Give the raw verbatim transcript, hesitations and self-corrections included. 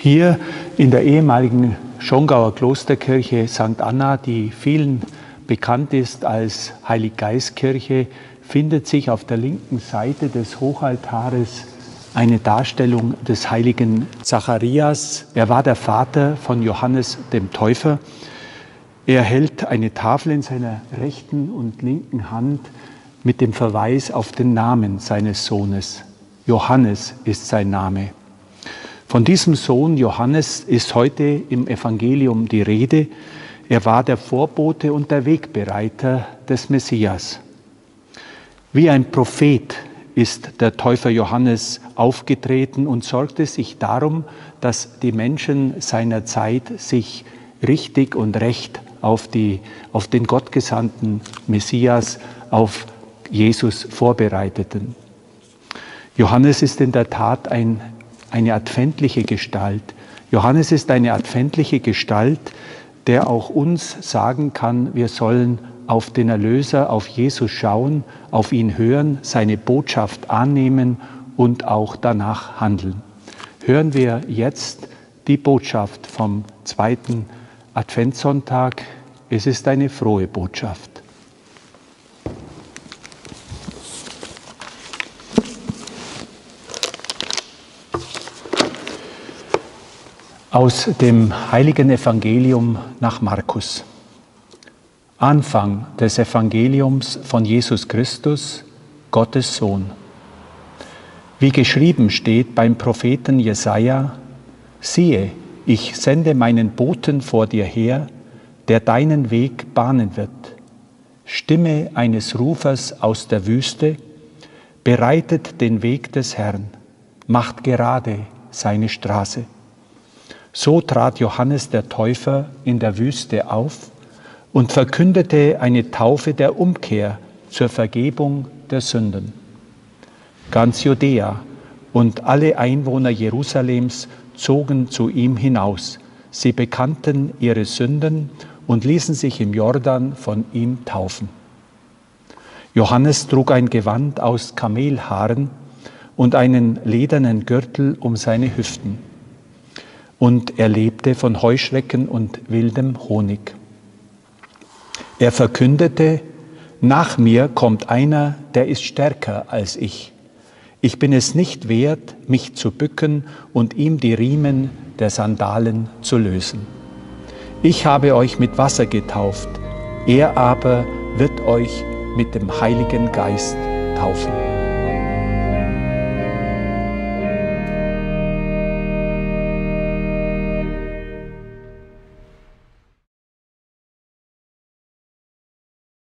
Hier in der ehemaligen Schongauer Klosterkirche Sankt Anna, die vielen bekannt ist als Heiliggeistkirche, findet sich auf der linken Seite des Hochaltares eine Darstellung des heiligen Zacharias. Er war der Vater von Johannes dem Täufer. Er hält eine Tafel in seiner rechten und linken Hand mit dem Verweis auf den Namen seines Sohnes. Johannes ist sein Name. Von diesem Sohn Johannes ist heute im Evangelium die Rede. Er war der Vorbote und der Wegbereiter des Messias. Wie ein Prophet ist der Täufer Johannes aufgetreten und sorgte sich darum, dass die Menschen seiner Zeit sich richtig und recht auf, die, auf den gottgesandten Messias, auf Jesus vorbereiteten. Johannes ist in der Tat ein eine adventliche Gestalt. Johannes ist eine adventliche Gestalt, der auch uns sagen kann, wir sollen auf den Erlöser, auf Jesus schauen, auf ihn hören, seine Botschaft annehmen und auch danach handeln. Hören wir jetzt die Botschaft vom zweiten Adventssonntag. Es ist eine frohe Botschaft. Aus dem heiligen Evangelium nach Markus. Anfang des Evangeliums von Jesus Christus, Gottes Sohn. Wie geschrieben steht beim Propheten Jesaja: Siehe, ich sende meinen Boten vor dir her, der deinen Weg bahnen wird. Stimme eines Rufers aus der Wüste, bereitet den Weg des Herrn, macht gerade seine Straße. So trat Johannes der Täufer in der Wüste auf und verkündete eine Taufe der Umkehr zur Vergebung der Sünden. Ganz Judäa und alle Einwohner Jerusalems zogen zu ihm hinaus. Sie bekannten ihre Sünden und ließen sich im Jordan von ihm taufen. Johannes trug ein Gewand aus Kamelhaaren und einen ledernen Gürtel um seine Hüften. Und er lebte von Heuschrecken und wildem Honig. Er verkündete: Nach mir kommt einer, der ist stärker als ich. Ich bin es nicht wert, mich zu bücken und ihm die Riemen der Sandalen zu lösen. Ich habe euch mit Wasser getauft, er aber wird euch mit dem Heiligen Geist taufen.